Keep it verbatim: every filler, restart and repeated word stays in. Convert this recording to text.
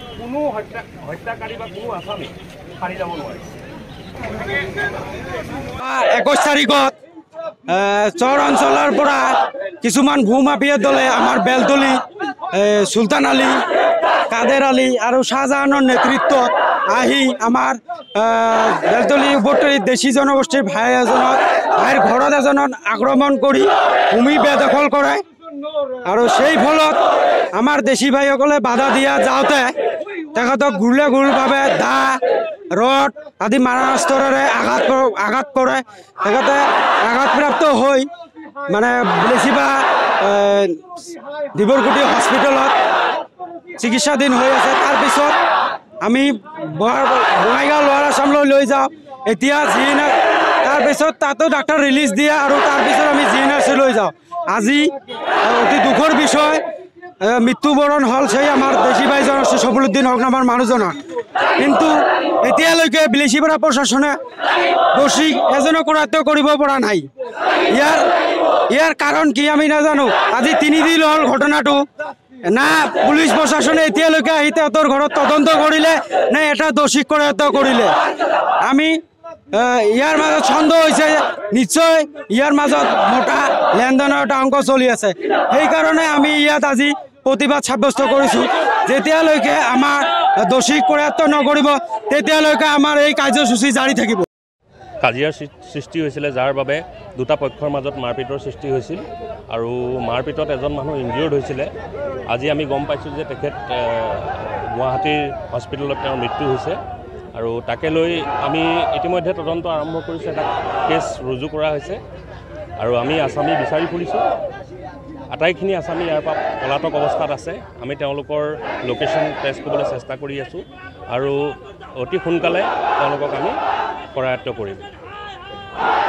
কোনো হত্যা হত্যাকাৰী বা কোনো আসামী সাৰি যাব নোৱাৰে। একৈশ তাৰিখত চৰ অঞ্চলৰ পৰা কিছুমান ভূমাফিয়া দলে আমাৰ বেলতলি চুলতান আলী কাদের আলী আৰু শাহজাহানৰ নেতৃত্বত আহি আমাৰ বেলতলি উভতৰি দেশী জনগোষ্ঠীৰ ভাই এজনক ভাইৰ ঘৰত এজনত আক্ৰমণ কৰি ভূমি বেদখল কৰে আৰু সেই ফলত আমাৰ দেশী ভাইসকলে বাধা দিয়া যাওঁতে তেখেতক গুলীয়া গুলীভাৱে দা ৰড আদি মাৰাস্ত্ৰৰে আঘাত আঘাত কৰে। তেখেতে আঘাতপ্ৰাপ্ত হৈ মানে বেলেচিবা ডিব্ৰুগড় হস্পিটেলত চিকিৎসাধীন হৈ আছে। তাৰপিছত আমি বঙাইগাঁও লোৱাৰ আছামলৈ লৈ যাওঁ। এতিয়া জি এন আৰ তাৰপিছত তাতো ডাক্তৰ ৰিলিজ দিয়ে আৰু তাৰপিছত আমি জি এন আৰ চি লৈ যাওঁ। আজি অতি দুখৰ বিষয় মৃত্যুবৰণ হ'ল সেই আমাৰ দেশী ভাইজন আছে সফলুদ্দিন হক নামৰ মানুহজনৰ। কিন্তু এতিয়ালৈকে বিলেচিপাৰা প্ৰশাসনে দোষী এজনক কৰায়ত্ব কৰিব পৰা নাই। ইয়াৰ ইয়াৰ কাৰণ কি আমি নাজানো। আজি তিনিদিন হ'ল ঘটনাটো, না পুলিচ প্ৰশাসনে এতিয়ালৈকে আহি তেহঁতৰ ঘৰত তদন্ত কৰিলে নে এটা দোষীক কৰায়ত্ব কৰিলে। আমি ইয়াৰ মাজত সন্দেহ হৈছে নিশ্চয় ইয়াৰ মাজত মোটা লেনদেনৰ এটা অংক চলি আছে। সেইকাৰণে আমি ইয়াত আজি প্ৰতিবাদ সাব্যস্ত কৰিছোঁ। যেতিয়ালৈকে আমাৰ দোষীক কৰায়ত্ব নকৰিব তেতিয়ালৈকে আমাৰ এই কাৰ্যসূচী জাৰি থাকিব। কাজিয়াৰ সৃষ্টি হৈছিলে, যাৰ বাবে দুটা পক্ষৰ মাজত মাৰপিটৰ সৃষ্টি হৈছিল আৰু মাৰপিটত এজন মানুহ ইনজিয়ৰ্ড হৈছিলে। আজি আমি গম পাইছোঁ যে তেখেত গুৱাহাটীৰ হস্পিটেলত তেওঁৰ মৃত্যু হৈছে আৰু তাকে লৈ আমি ইতিমধ্যে তদন্ত আৰম্ভ কৰিছোঁ। এটা কেছ ৰুজু কৰা হৈছে আৰু আমি আসামী বিচাৰি ফুৰিছোঁ। আটাইখিনি আসামী ইয়াৰ পৰা পলাতক অৱস্থাত আছে। আমি তেওঁলোকৰ লোকেশ্যন ট্ৰেচ কৰিবলৈ চেষ্টা কৰি আছোঁ আৰু অতি সোনকালে তেওঁলোকক আমি কৰায়ত্ব কৰিম।